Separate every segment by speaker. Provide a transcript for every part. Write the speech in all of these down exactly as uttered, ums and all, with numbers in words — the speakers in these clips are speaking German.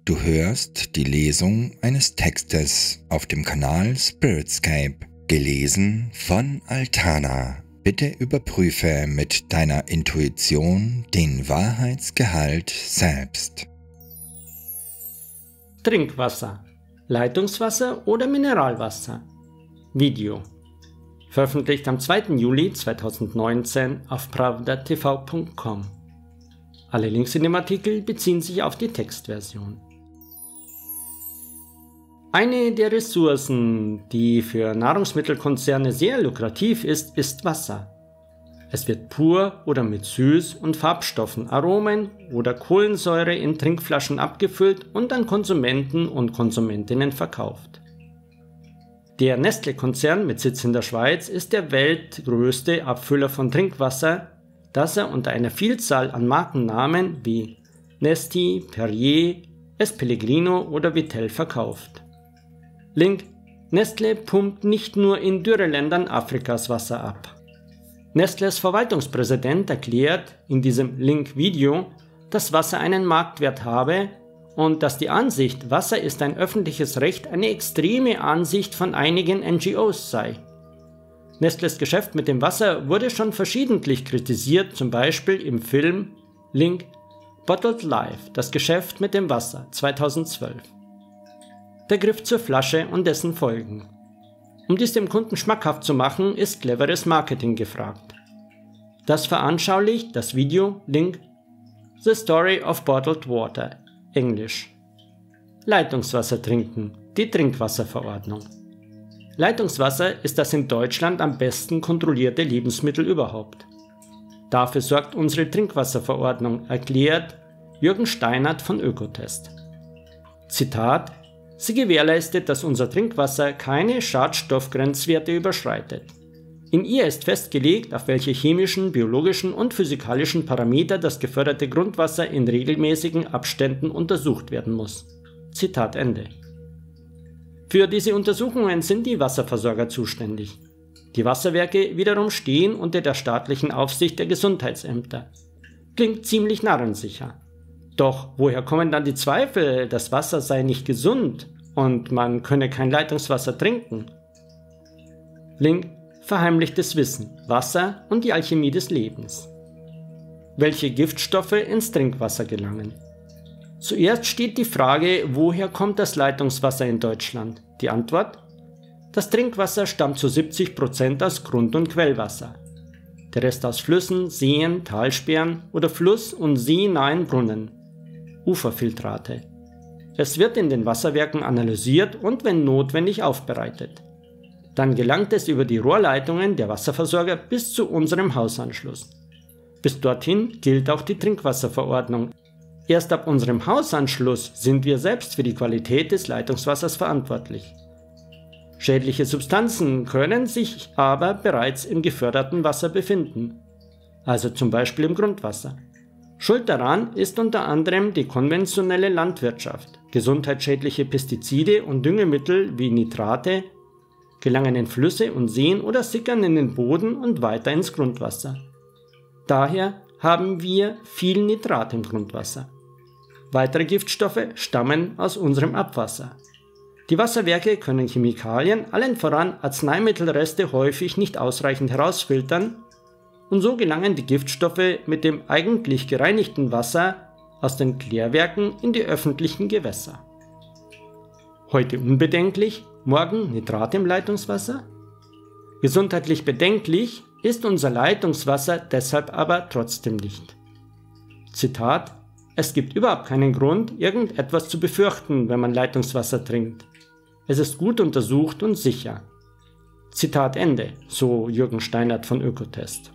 Speaker 1: Du hörst die Lesung eines Textes auf dem Kanal Spiritscape, gelesen von Altana. Bitte überprüfe mit deiner Intuition den Wahrheitsgehalt selbst.
Speaker 2: Trinkwasser, Leitungswasser oder Mineralwasser? Video. Veröffentlicht am zweiten Juli zweitausendneunzehn auf pravda t v punkt com. Alle Links in dem Artikel beziehen sich auf die Textversion. Eine der Ressourcen, die für Nahrungsmittelkonzerne sehr lukrativ ist, ist Wasser. Es wird pur oder mit Süß- und Farbstoffen, Aromen oder Kohlensäure in Trinkflaschen abgefüllt und an Konsumenten und Konsumentinnen verkauft. Der Nestlé-Konzern mit Sitz in der Schweiz ist der weltgrößte Abfüller von Trinkwasser, das er unter einer Vielzahl an Markennamen wie Nesti, Perrier, S. Pellegrino oder Vittel verkauft. Link: Nestlé pumpt nicht nur in Dürreländern Afrikas Wasser ab. Nestlés Verwaltungspräsident erklärt in diesem Link-Video, dass Wasser einen Marktwert habe und dass die Ansicht, Wasser ist ein öffentliches Recht, eine extreme Ansicht von einigen N G Os sei. Nestlés Geschäft mit dem Wasser wurde schon verschiedentlich kritisiert, zum Beispiel im Film Link: Bottled Life, das Geschäft mit dem Wasser zweitausendzwölf. Der Griff zur Flasche und dessen Folgen. Um dies dem Kunden schmackhaft zu machen, ist cleveres Marketing gefragt. Das veranschaulicht das Video Link: The Story of Bottled Water, Englisch. Leitungswasser trinken, die Trinkwasserverordnung. Leitungswasser ist das in Deutschland am besten kontrollierte Lebensmittel überhaupt. Dafür sorgt unsere Trinkwasserverordnung, erklärt Jürgen Steinert von Ökotest. Zitat: Sie gewährleistet, dass unser Trinkwasser keine Schadstoffgrenzwerte überschreitet. In ihr ist festgelegt, auf welche chemischen, biologischen und physikalischen Parameter das geförderte Grundwasser in regelmäßigen Abständen untersucht werden muss. Zitat Ende. Für diese Untersuchungen sind die Wasserversorger zuständig. Die Wasserwerke wiederum stehen unter der staatlichen Aufsicht der Gesundheitsämter. Klingt ziemlich narrensicher. Doch woher kommen dann die Zweifel, das Wasser sei nicht gesund und man könne kein Leitungswasser trinken? Link: Verheimlichtes Wissen, Wasser und die Alchemie des Lebens. Welche Giftstoffe ins Trinkwasser gelangen? Zuerst steht die Frage, woher kommt das Leitungswasser in Deutschland? Die Antwort: Das Trinkwasser stammt zu siebzig Prozent aus Grund- und Quellwasser. Der Rest aus Flüssen, Seen, Talsperren oder fluss- und seenahen Brunnen. Uferfiltrate. Es wird in den Wasserwerken analysiert und wenn notwendig aufbereitet. Dann gelangt es über die Rohrleitungen der Wasserversorger bis zu unserem Hausanschluss. Bis dorthin gilt auch die Trinkwasserverordnung. Erst ab unserem Hausanschluss sind wir selbst für die Qualität des Leitungswassers verantwortlich. Schädliche Substanzen können sich aber bereits im geförderten Wasser befinden, also zum Beispiel im Grundwasser. Schuld daran ist unter anderem die konventionelle Landwirtschaft. Gesundheitsschädliche Pestizide und Düngemittel wie Nitrate gelangen in Flüsse und Seen oder sickern in den Boden und weiter ins Grundwasser. Daher haben wir viel Nitrat im Grundwasser. Weitere Giftstoffe stammen aus unserem Abwasser. Die Wasserwerke können Chemikalien, allen voran Arzneimittelreste, häufig nicht ausreichend herausfiltern und so gelangen die Giftstoffe mit dem eigentlich gereinigten Wasser aus den Klärwerken in die öffentlichen Gewässer. Heute unbedenklich, morgen Nitrat im Leitungswasser? Gesundheitlich bedenklich ist unser Leitungswasser deshalb aber trotzdem nicht. Zitat: Es gibt überhaupt keinen Grund, irgendetwas zu befürchten, wenn man Leitungswasser trinkt. Es ist gut untersucht und sicher. Zitat Ende, so Jürgen Steinert von Ökotest.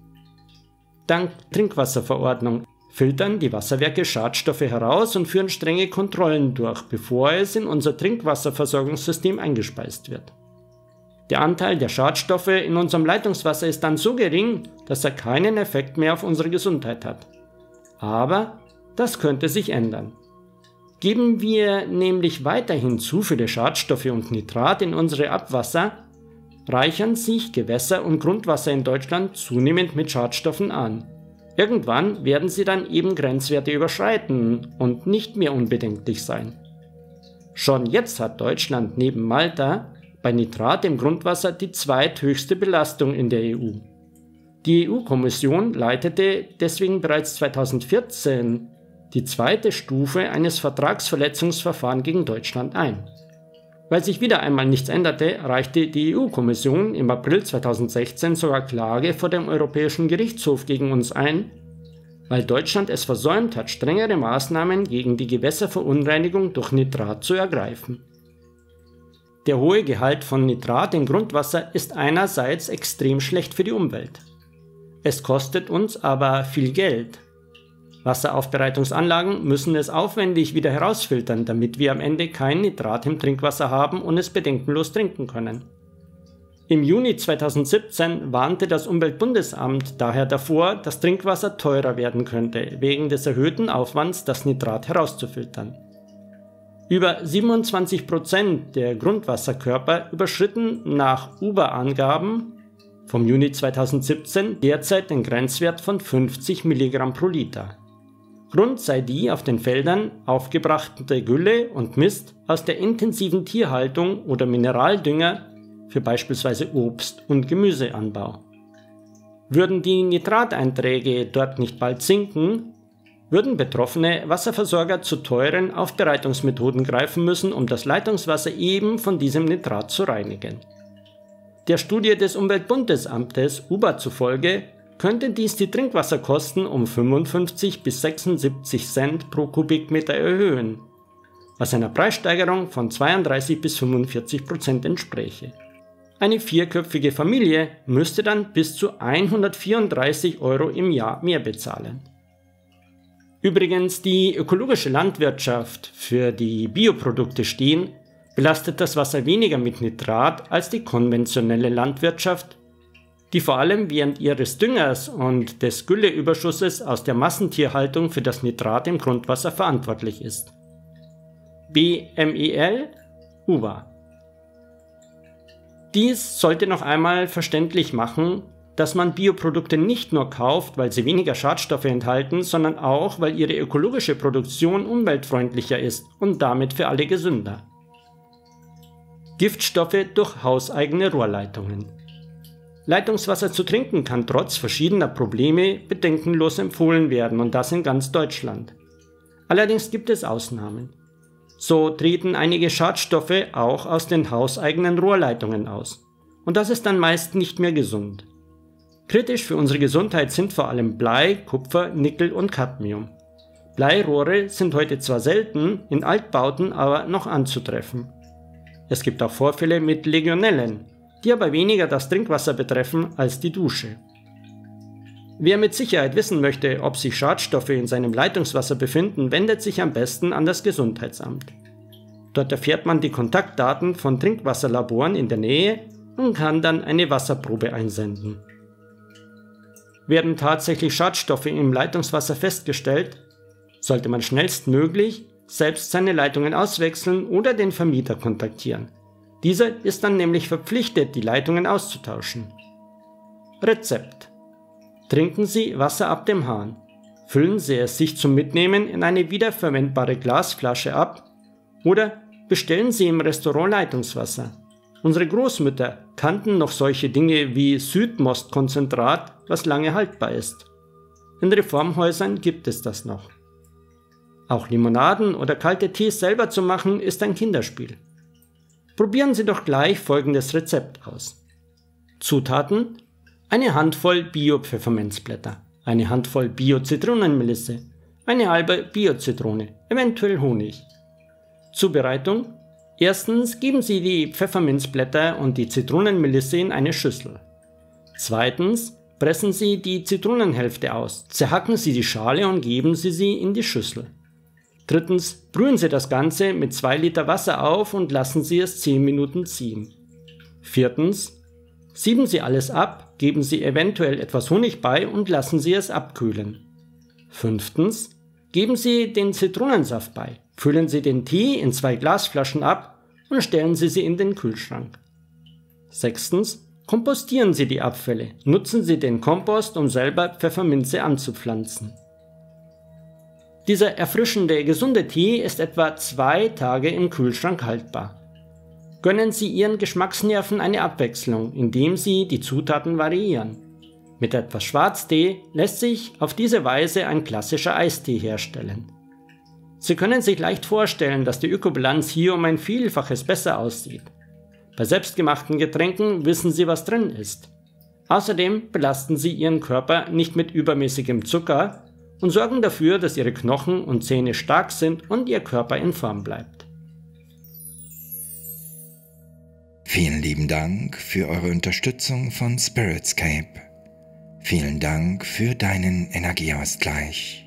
Speaker 2: Dank Trinkwasserverordnung filtern die Wasserwerke Schadstoffe heraus und führen strenge Kontrollen durch, bevor es in unser Trinkwasserversorgungssystem eingespeist wird. Der Anteil der Schadstoffe in unserem Leitungswasser ist dann so gering, dass er keinen Effekt mehr auf unsere Gesundheit hat. Aber das könnte sich ändern. Geben wir nämlich weiterhin zu viele Schadstoffe und Nitrat in unsere Abwasser, reichern sich Gewässer und Grundwasser in Deutschland zunehmend mit Schadstoffen an. Irgendwann werden sie dann eben Grenzwerte überschreiten und nicht mehr unbedenklich sein. Schon jetzt hat Deutschland neben Malta bei Nitrat im Grundwasser die zweithöchste Belastung in der E U. Die E U-Kommission leitete deswegen bereits zweitausendvierzehn die zweite Stufe eines Vertragsverletzungsverfahrens gegen Deutschland ein. Weil sich wieder einmal nichts änderte, reichte die E U-Kommission im April zweitausendsechzehn sogar Klage vor dem Europäischen Gerichtshof gegen uns ein, weil Deutschland es versäumt hat, strengere Maßnahmen gegen die Gewässerverunreinigung durch Nitrat zu ergreifen. Der hohe Gehalt von Nitrat im Grundwasser ist einerseits extrem schlecht für die Umwelt. Es kostet uns aber viel Geld. Wasseraufbereitungsanlagen müssen es aufwendig wieder herausfiltern, damit wir am Ende kein Nitrat im Trinkwasser haben und es bedenkenlos trinken können. Im Juni zweitausendsiebzehn warnte das Umweltbundesamt daher davor, dass Trinkwasser teurer werden könnte, wegen des erhöhten Aufwands, das Nitrat herauszufiltern. Über siebenundzwanzig Prozent der Grundwasserkörper überschritten nach U B A-Angaben vom Juni zweitausendsiebzehn derzeit den Grenzwert von fünfzig Milligramm pro Liter. Grund sei die auf den Feldern aufgebrachte Gülle und Mist aus der intensiven Tierhaltung oder Mineraldünger für beispielsweise Obst- und Gemüseanbau. Würden die Nitrateinträge dort nicht bald sinken, würden betroffene Wasserversorger zu teuren Aufbereitungsmethoden greifen müssen, um das Leitungswasser eben von diesem Nitrat zu reinigen. Der Studie des Umweltbundesamtes U B A zufolge könnte dies die Trinkwasserkosten um fünfundfünfzig bis sechsundsiebzig Cent pro Kubikmeter erhöhen, was einer Preissteigerung von zweiunddreißig bis fünfundvierzig Prozent entspräche. Eine vierköpfige Familie müsste dann bis zu hundertvierunddreißig Euro im Jahr mehr bezahlen. Übrigens, die ökologische Landwirtschaft, für die Bioprodukte stehen, belastet das Wasser weniger mit Nitrat als die konventionelle Landwirtschaft, die vor allem während ihres Düngers und des Gülleüberschusses aus der Massentierhaltung für das Nitrat im Grundwasser verantwortlich ist. B M E L U B A. Dies sollte noch einmal verständlich machen, dass man Bioprodukte nicht nur kauft, weil sie weniger Schadstoffe enthalten, sondern auch, weil ihre ökologische Produktion umweltfreundlicher ist und damit für alle gesünder. Giftstoffe durch hauseigene Rohrleitungen. Leitungswasser zu trinken kann trotz verschiedener Probleme bedenkenlos empfohlen werden und das in ganz Deutschland. Allerdings gibt es Ausnahmen. So treten einige Schadstoffe auch aus den hauseigenen Rohrleitungen aus. Und das ist dann meist nicht mehr gesund. Kritisch für unsere Gesundheit sind vor allem Blei, Kupfer, Nickel und Cadmium. Bleirohre sind heute zwar selten, in Altbauten aber noch anzutreffen. Es gibt auch Vorfälle mit Legionellen, die aber weniger das Trinkwasser betreffen als die Dusche. Wer mit Sicherheit wissen möchte, ob sich Schadstoffe in seinem Leitungswasser befinden, wendet sich am besten an das Gesundheitsamt. Dort erfährt man die Kontaktdaten von Trinkwasserlaboren in der Nähe und kann dann eine Wasserprobe einsenden. Werden tatsächlich Schadstoffe im Leitungswasser festgestellt, sollte man schnellstmöglich selbst seine Leitungen auswechseln oder den Vermieter kontaktieren. Dieser ist dann nämlich verpflichtet, die Leitungen auszutauschen. Rezept: Trinken Sie Wasser ab dem Hahn. Füllen Sie es sich zum Mitnehmen in eine wiederverwendbare Glasflasche ab oder bestellen Sie im Restaurant Leitungswasser. Unsere Großmütter kannten noch solche Dinge wie Südmostkonzentrat, was lange haltbar ist. In Reformhäusern gibt es das noch. Auch Limonaden oder kalte Tees selber zu machen, ist ein Kinderspiel. Probieren Sie doch gleich folgendes Rezept aus. Zutaten: eine Handvoll Bio-Pfefferminzblätter, eine Handvoll Bio-Zitronenmelisse, eine halbe Bio-Zitrone, eventuell Honig. Zubereitung: Erstens geben Sie die Pfefferminzblätter und die Zitronenmelisse in eine Schüssel. Zweitens pressen Sie die Zitronenhälfte aus, zerhacken Sie die Schale und geben Sie sie in die Schüssel. Drittens brühen Sie das Ganze mit zwei Liter Wasser auf und lassen Sie es zehn Minuten ziehen. Viertens sieben Sie alles ab, geben Sie eventuell etwas Honig bei und lassen Sie es abkühlen. Fünftens geben Sie den Zitronensaft bei, füllen Sie den Tee in zwei Glasflaschen ab und stellen Sie sie in den Kühlschrank. Sechstens Kompostieren Sie die Abfälle. Nutzen Sie den Kompost, um selber Pfefferminze anzupflanzen. Dieser erfrischende, gesunde Tee ist etwa zwei Tage im Kühlschrank haltbar. Gönnen Sie Ihren Geschmacksnerven eine Abwechslung, indem Sie die Zutaten variieren. Mit etwas Schwarztee lässt sich auf diese Weise ein klassischer Eistee herstellen. Sie können sich leicht vorstellen, dass die Ökobilanz hier um ein Vielfaches besser aussieht. Bei selbstgemachten Getränken wissen Sie, was drin ist. Außerdem belasten Sie Ihren Körper nicht mit übermäßigem Zucker und sorgen dafür, dass Ihre Knochen und Zähne stark sind und Ihr Körper in Form bleibt.
Speaker 1: Vielen lieben Dank für eure Unterstützung von Spiritscape. Vielen Dank für deinen Energieausgleich.